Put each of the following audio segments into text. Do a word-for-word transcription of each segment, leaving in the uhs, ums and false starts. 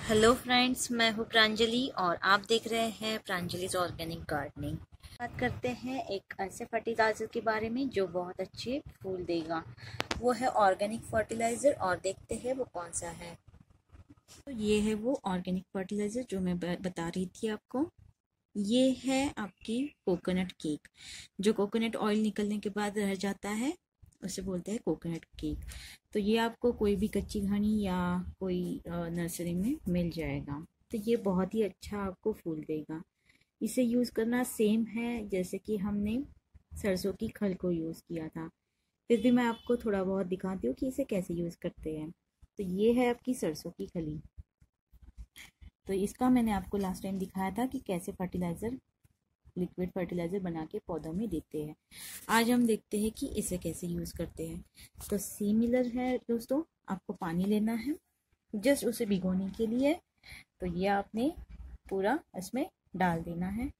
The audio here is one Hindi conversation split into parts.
हेलो फ्रेंड्स, मैं हूँ प्रांजलि और आप देख रहे हैं प्रांजलि's ऑर्गेनिक गार्डनिंग। बात करते हैं एक ऐसे फर्टिलाइज़र के बारे में जो बहुत अच्छे फूल देगा। वो है ऑर्गेनिक फर्टिलाइज़र और देखते हैं वो कौन सा है। तो ये है वो ऑर्गेनिक फर्टिलाइज़र जो मैं बता रही थी आपको। ये है आपकी कोकोनट केक। जो कोकोनट ऑयल निकलने के बाद रह जाता है उसे बोलते हैं कोकोनट केक। तो ये आपको कोई भी कच्ची घानी या कोई नर्सरी में मिल जाएगा। तो ये बहुत ही अच्छा आपको फूल देगा। इसे यूज़ करना सेम है जैसे कि हमने सरसों की खल को यूज़ किया था। फिर भी मैं आपको थोड़ा बहुत दिखाती हूँ कि इसे कैसे यूज़ करते हैं। तो ये है आपकी सरसों की खली। तो इसका मैंने आपको लास्ट टाइम दिखाया था कि कैसे फर्टिलाइज़र लिक्विड फर्टिलाइज़र बना के पौधों में देते हैं। आज हम देखते हैं कि इसे कैसे यूज़ करते हैं। तो सिमिलर है दोस्तों, आपको पानी लेना है जस्ट उसे भिगोने के लिए। तो ये आपने पूरा इसमें डाल देना है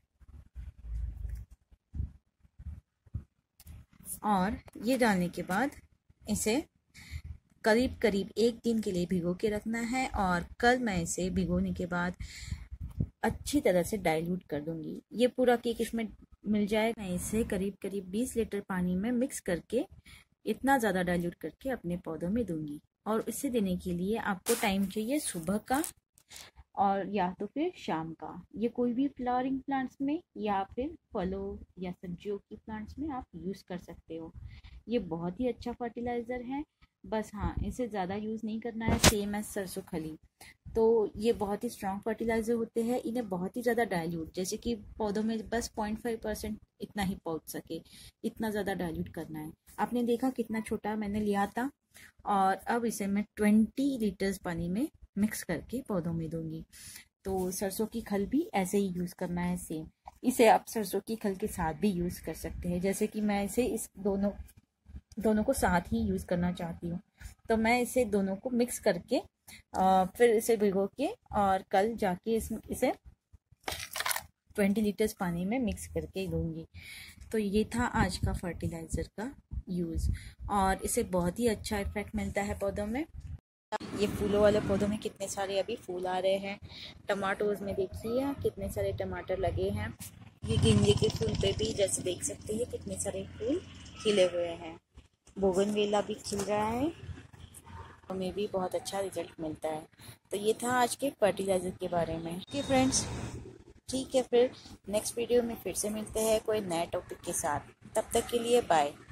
और ये डालने के बाद इसे करीब करीब एक दिन के लिए भिगो के रखना है। और कल मैं इसे भिगोने के बाद अच्छी तरह से डाइल्यूट कर दूंगी। ये पूरा केक इसमें मिल जाएगा। मैं इसे करीब करीब बीस लीटर पानी में मिक्स करके इतना ज़्यादा डाइल्यूट करके अपने पौधों में दूंगी। और इसे देने के लिए आपको टाइम चाहिए सुबह का और या तो फिर शाम का। ये कोई भी फ्लावरिंग प्लांट्स में या फिर फलों या सब्जियों की प्लांट्स में आप यूज़ कर सकते हो। ये बहुत ही अच्छा फर्टिलाइज़र है। बस हाँ, इसे ज़्यादा यूज़ नहीं करना है, सेम एज सरसों खली। तो ये बहुत ही स्ट्रॉन्ग फर्टिलाइज़र होते हैं। इन्हें बहुत ही ज़्यादा डाइल्यूट, जैसे कि पौधों में बस पॉइंट फाइव परसेंट इतना ही पहुंच सके, इतना ज़्यादा डाइल्यूट करना है। आपने देखा कितना छोटा मैंने लिया था। और अब इसे मैं ट्वेंटी लीटर्स पानी में मिक्स करके पौधों में दूंगी। तो सरसों की खल भी ऐसे ही यूज़ करना है सेम। इसे आप सरसों की खल के साथ भी यूज़ कर सकते हैं, जैसे कि मैं इसे इस दोनों दोनों को साथ ही यूज़ करना चाहती हूँ। तो मैं इसे दोनों को मिक्स करके आ, फिर इसे भिगो के और कल जाके इस इसे ट्वेंटी लीटर्स पानी में मिक्स करके दूंगी। तो ये था आज का फर्टिलाइज़र का यूज़ और इसे बहुत ही अच्छा इफेक्ट मिलता है पौधों में। ये फूलों वाले पौधों में कितने सारे अभी फूल आ रहे हैं। टमाटोज में देखिए कितने सारे टमाटर लगे हैं। ये गेंदे के फूल पे भी जैसे देख सकते हैं कितने सारे फूल खिले हुए हैं। बोगनवेला भी खिल रहा है, हमें भी बहुत अच्छा रिजल्ट मिलता है। तो ये था आज के फर्टिलाइज़र के बारे में। ओके फ्रेंड्स, ठीक है, फिर नेक्स्ट वीडियो में फिर से मिलते हैं कोई नए टॉपिक के साथ। तब तक के लिए बाय।